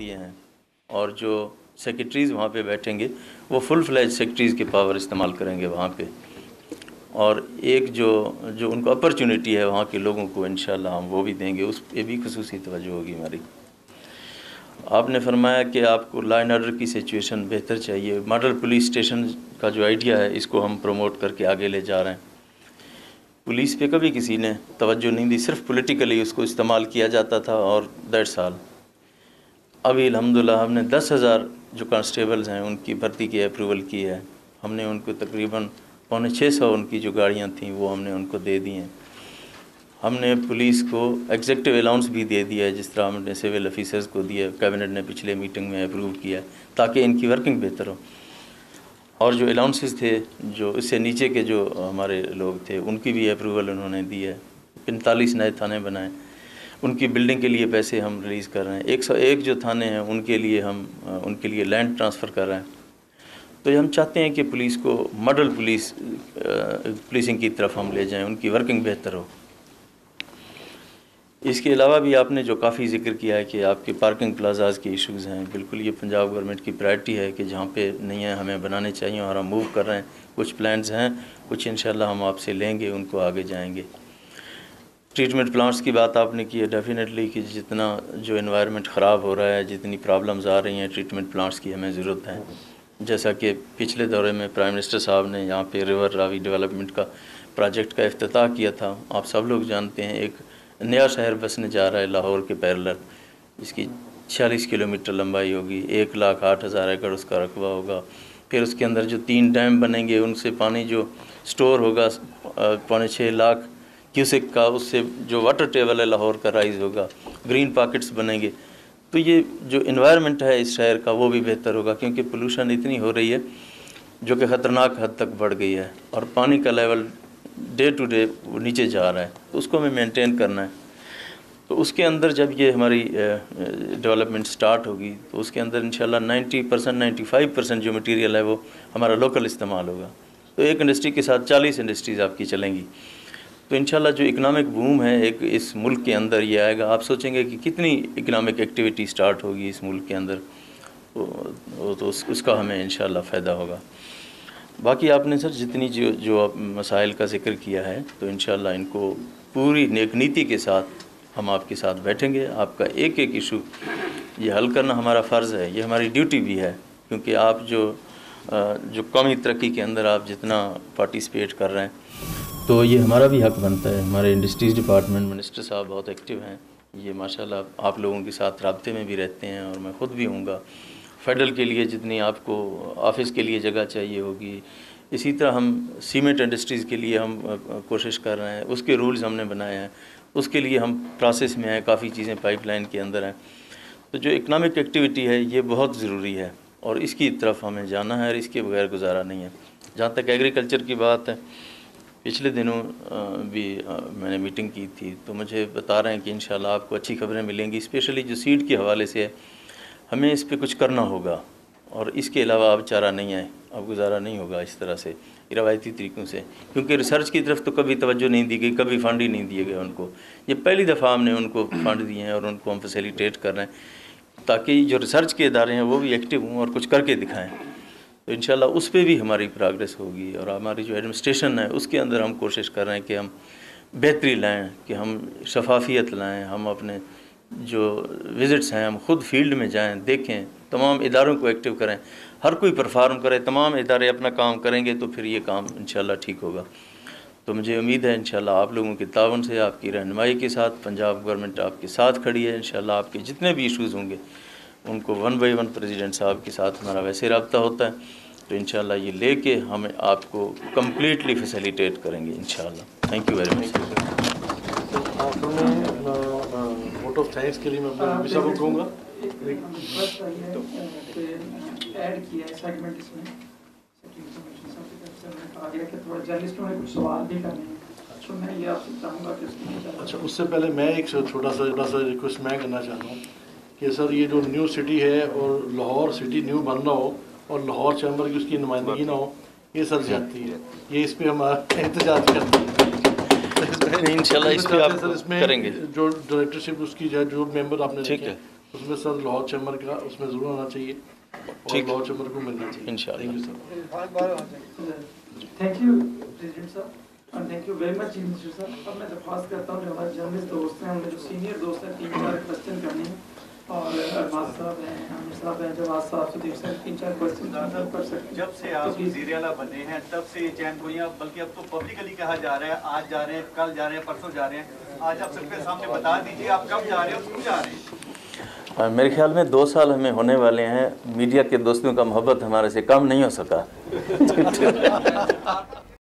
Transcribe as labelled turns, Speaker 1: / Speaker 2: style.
Speaker 1: दिए हैं और जो सेक्रेटरीज़ वहाँ पे बैठेंगे वो फुल फ्लैज सेक्रेटरीज़ के पावर इस्तेमाल करेंगे वहाँ पे, और एक जो उनको अपॉर्चुनिटी है वहाँ के लोगों को इंशाल्लाह हम वो भी देंगे, उस पर भी खुसूसी तवज्जो होगी हमारी। आपने फरमाया कि आपको लॉ एंड ऑर्डर की सिचुएशन बेहतर चाहिए। मॉडल पुलिस स्टेशन का जो आइडिया है इसको हम प्रमोट करके आगे ले जा रहे हैं। पुलिस पे कभी किसी ने तवज्जो नहीं दी, सिर्फ पॉलिटिकली उसको इस्तेमाल किया जाता था और दैट्स ऑल। अभी अल्हम्दुलिल्लाह हमने 10,000 जो कांस्टेबल्स हैं उनकी भर्ती की अप्रूवल की है। हमने उनको तकरीबन 550 उनकी जो गाड़ियाँ थीं वो हमने उनको दे दी हैं। हमने पुलिस को एग्जेक्टिव अलाउंस भी दे दिया है, जिस तरह हमने सिविल ऑफिसर्स को दिया, कैबिनेट ने पिछले मीटिंग में अप्रूव किया है ताकि इनकी वर्किंग बेहतर हो। और जो अलाउंसेस थे, जो इससे नीचे के जो हमारे लोग थे उनकी भी अप्रूवल उन्होंने दी है। 45 नए थाने बनाए, उनकी बिल्डिंग के लिए पैसे हम रिलीज़ कर रहे हैं। 101 जो थाने हैं उनके लिए हम उनके लिए लैंड ट्रांसफ़र कर रहे हैं। तो ये हम चाहते हैं कि पुलिस को मॉडल पुलिसिंग की तरफ हम ले जाएं, उनकी वर्किंग बेहतर हो। इसके अलावा भी आपने जो काफ़ी ज़िक्र किया है कि आपके पार्किंग प्लाजाज के इश्यूज़ हैं, बिल्कुल ये पंजाब गवर्नमेंट की प्रायोरिटी है कि जहाँ पे नहीं है हमें बनाने चाहिए और हम मूव कर रहे हैं। कुछ प्लान्स हैं, कुछ इंशाल्लाह हम आपसे लेंगे, उनको आगे जाएंगे। ट्रीटमेंट प्लांट्स की बात आपने की है, डेफिनेटली कि जितना जो एनवायरनमेंट ख़राब हो रहा है, जितनी प्रॉब्लम्स आ रही हैं, ट्रीटमेंट प्लांट्स की हमें ज़रूरत है। जैसा कि पिछले दौरे में प्राइम मिनिस्टर साहब ने यहाँ पे रिवर रावी डेवलपमेंट का प्रोजेक्ट का इफ्तिताह किया था। आप सब लोग जानते हैं एक नया शहर बसने जा रहा है लाहौर के पैरेलल, जिसकी 46 किलोमीटर लंबाई होगी, 1,08,000 एकड़ उसका रकबा होगा। फिर उसके अंदर जो 3 डैम बनेंगे उनसे पानी जो स्टोर होगा 5.25 लाख क्यूसेक का, उससे जो वाटर टेबल है लाहौर का राइज़ होगा। ग्रीन पॉकेट्स बनेंगे, तो ये जो इन्वायरमेंट है इस शहर का वो भी बेहतर होगा, क्योंकि पोल्यूशन इतनी हो रही है जो कि ख़तरनाक हद तक बढ़ गई है और पानी का लेवल डे टू डे वो नीचे जा रहा है, तो उसको हमें मेंटेन करना है। तो उसके अंदर जब ये हमारी डेवलपमेंट स्टार्ट होगी तो उसके अंदर इंशाल्लाह 90% 95% जो मटेरियल है वो हमारा लोकल इस्तेमाल होगा। तो एक इंडस्ट्री के साथ 40 इंडस्ट्रीज़ आपकी चलेंगी, तो इंशाल्लाह जो इकनॉमिक बूम है एक इस मुल्क के अंदर ये आएगा। आप सोचेंगे कि कितनी इकनॉमिक एक्टिविटी स्टार्ट होगी इस मुल्क के अंदर, तो उसका हमें इंशाल्लाह फ़ायदा होगा। बाकी आपने सर जितनी जो आप मसाइल का ज़िक्र किया है, तो इंशाल्लाह इनको पूरी नेक नीति के साथ हम आपके साथ बैठेंगे। आपका एक एक इशू ये हल करना हमारा फ़र्ज़ है, ये हमारी ड्यूटी भी है, क्योंकि आप जो कौमी तरक्की के अंदर आप जितना पार्टिसिपेट कर रहे हैं तो ये हमारा भी हक़ बनता है। हमारे इंडस्ट्रीज़ डिपार्टमेंट मिनिस्टर साहब बहुत एक्टिव हैं, ये माशाल्लाह आप लोगों के साथ राब्ते में भी रहते हैं और मैं ख़ुद भी हूँगा। फेडरल के लिए जितनी आपको ऑफिस के लिए जगह चाहिए होगी, इसी तरह हम सीमेंट इंडस्ट्रीज़ के लिए हम कोशिश कर रहे हैं, उसके रूल्स हमने बनाए हैं, उसके लिए हम प्रोसेस में हैं, काफ़ी चीज़ें पाइपलाइन के अंदर हैं। तो जो इकनॉमिक एक्टिविटी है ये बहुत ज़रूरी है और इसकी तरफ हमें जाना है और इसके बगैर गुजारा नहीं है। जहाँ तक एग्रीकल्चर की बात है, पिछले दिनों भी मैंने मीटिंग की थी, तो मुझे बता रहे हैं कि इंशाल्लाह आपको अच्छी खबरें मिलेंगी। स्पेशली जो सीड के हवाले से है, हमें इस पे कुछ करना होगा और इसके अलावा अब चारा नहीं है, अब गुजारा नहीं होगा इस तरह से रवायती तरीक़ों से, क्योंकि रिसर्च की तरफ तो कभी तवज्जो नहीं दी गई, कभी फ़ंड ही नहीं दिए गए उनको। ये पहली दफ़ा हमने उनको फ़ंड दिए हैं और उनको हम फैसिलिटेट कर रहे हैं ताकि जो रिसर्च के इदारे हैं वो भी एक्टिव हों और कुछ करके दिखाएँ। तो इंशाल्लाह उस पर भी हमारी प्रोग्रेस होगी और हमारी जो एडमिनिस्ट्रेशन है उसके अंदर हम कोशिश कर रहे हैं कि हम बेहतरी लाएँ, कि हम शफाफियत लाएँ, हम अपने जो विज़िट्स हैं हम ख़ुद फील्ड में जाएं, देखें, तमाम इदारों को एक्टिव करें, हर कोई परफॉर्म करे, तमाम इदारे अपना काम करेंगे तो फिर ये काम इंशाल्लाह ठीक होगा। तो मुझे उम्मीद है इंशाल्लाह आप लोगों के तावन से, आपकी रहनुमाई के साथ पंजाब गवर्नमेंट आपके साथ खड़ी है। इंशाल्लाह आपके जितने भी इशूज़ होंगे उनको 1 बाय 1 प्रेसिडेंट साहब के साथ हमारा वैसे रब्ता होता है, तो इंशाल्लाह ये लेके हमें आपको कम्प्लीटली फैसिलिटेट करेंगे इंशाल्लाह। Thank you very much.
Speaker 2: Vote of thanks के लिए मैं अपने सब को कहूँगा
Speaker 3: ऐड किया है सेगमेंट इसमें आगे के थोड़ा जर्नलिस्टों ने कुछ सवाल भी करने हैं, तो मैं ये आपसे चाहूँगा कि
Speaker 2: अच्छा, उससे पहले मैं एक छोटा सा रिक्वेस्ट मैं करना चाहता हूँ कि सर ये जो न्यू सिटी है और लाहौर सिटी न्यू बन रहा हो और लाहौर चैम्बर की उसकी नुमाइंदगी ना हो, ये सर जाती है, ये इस पर हमारा एहतजाज करते हैं।
Speaker 1: इंशाल्लाह इस पे आप
Speaker 2: इसमें
Speaker 1: करेंगे
Speaker 2: जो डायरेक्टरशिप उसकी जो मेंबर आपने
Speaker 1: ठीक है।
Speaker 2: उसमें सर लाहौर चैम्बर का उसमें ज़रूर आना चाहिए और लाहौर चैम्बर को मिलना चाहिए
Speaker 1: इंशाल्लाह।
Speaker 2: Thank you sir.
Speaker 3: Thank you president साहब और thank you very much chief minister साहब। अब मैं दरख्वास्त करता हूँ जो हमारे जर्नलिस्ट दोस्त हैं, हमारे जो सीनियर दोस्त हैं, 3-4 क्वेश्चन करने हैं और अरबाज साहब हैं, आमिर साहब हैं, जवाद साहब से देख सकते 3-4 क्वेश्चन कर सकते हैं।
Speaker 4: जब से आप वज़ीर आला बने हैं तब से चैन गोइयाँ, बल्कि अब तो पब्लिकली कहा जा रहा है, आज जा रहे हैं, कल जा रहे हैं, परसों जा रहे हैं, आज आप सबके सामने बता दीजिए आप कब जा रहे हैं और क्यों जा रहे हैं।
Speaker 1: मेरे ख्याल में 2 साल हमें होने वाले हैं। मीडिया के दोस्तों का मोहब्बत हमारे से कम नहीं हो सका।